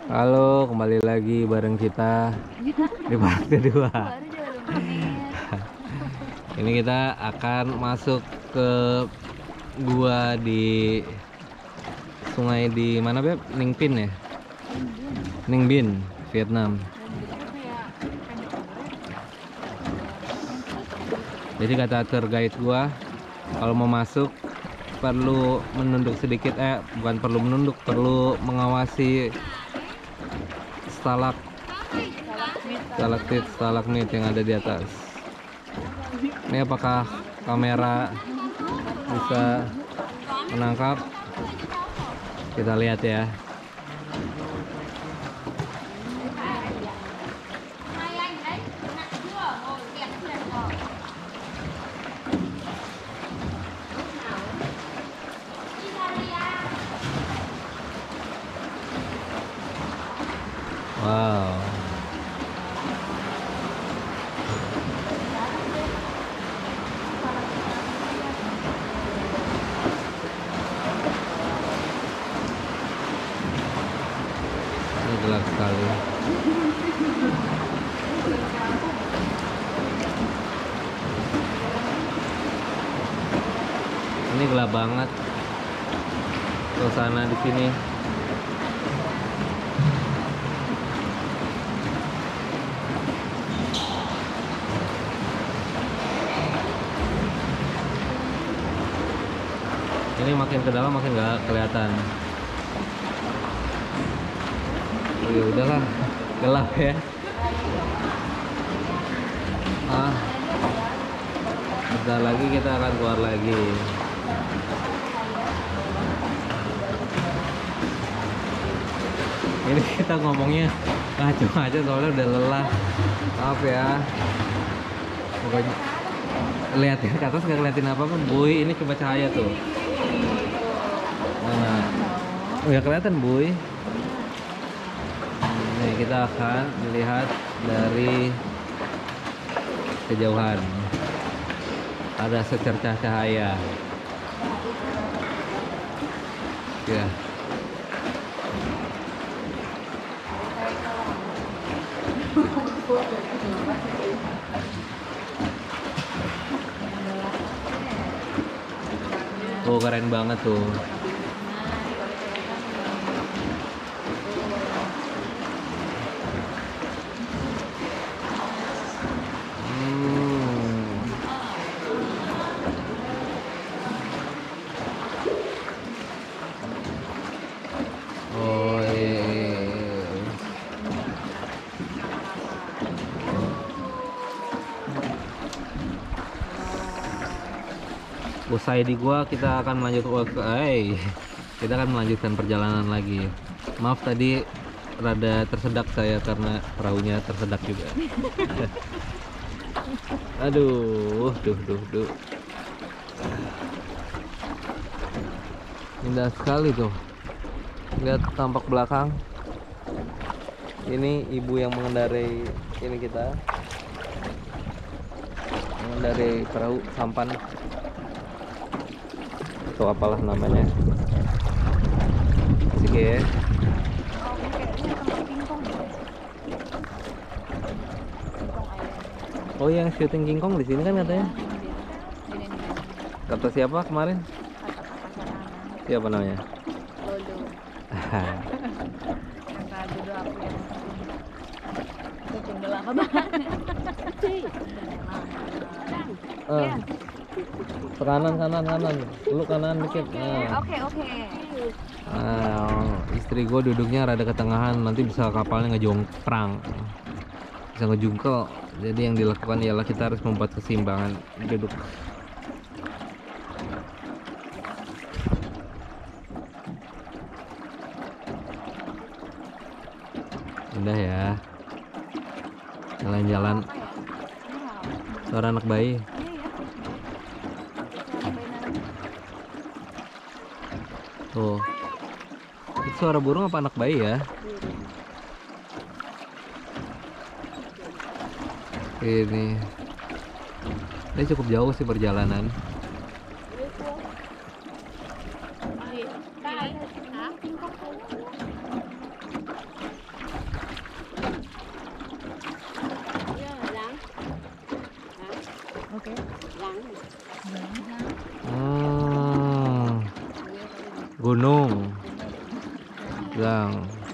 Halo, kembali lagi bareng kita di part kedua. Ini kita akan masuk ke gua di sungai di mana, Beb? Ninh Pin ya? Ninh Binh, Vietnam. Jadi kata tour guide gua, kalau mau masuk perlu menunduk sedikit, bukan perlu menunduk, perlu mengawasi stalagmit yang ada di atas. Ini apakah kamera bisa menangkap? Kita lihat ya. Wow. Ini gelap sekali. Ini gelap banget suasana di sini. Ini makin ke dalam makin nggak kelihatan. Oh, ya udahlah, gelap ya. Bentar lagi kita akan keluar lagi. Ini kita ngomongnya ngaco aja soalnya udah lelah. Maaf ya. Pokoknya lihat ya, ke atas nggak ngeliatin apa-apa, Boy. Ini coba cahaya tuh. Nah, oh ya kelihatan, Boy. Nih kita akan melihat dari kejauhan. Ada secercah cahaya. Ya. Oh, keren banget tuh. Oh, usai di gua kita akan kita akan melanjutkan perjalanan lagi. Maaf tadi rada tersedak saya karena perahunya tersedak juga. Aduh, duh. Indah sekali tuh. Lihat tampak belakang. Ini ibu yang mengendarai ini kita. Mengendarai perahu sampan. Atau apalah namanya. Asik ya. Oh, yang syuting King Kong di sini kan katanya. Kata siapa kemarin? Siapa namanya? Lolo. Kata jodoh aku yang itu tinggal lama banget. Kanan. Lu kanan dikit. Oke. Istri gue duduknya rada ketengahan, nanti bisa kapalnya ngejongkrang, bisa ngejungkel. Jadi yang dilakukan ialah kita harus membuat keseimbangan duduk. Indah ya, jalan-jalan. Suara anak bayi. Tuh, itu suara burung apa anak bayi ya? Ini cukup jauh sih perjalanan. Hmm, gunung. Gang.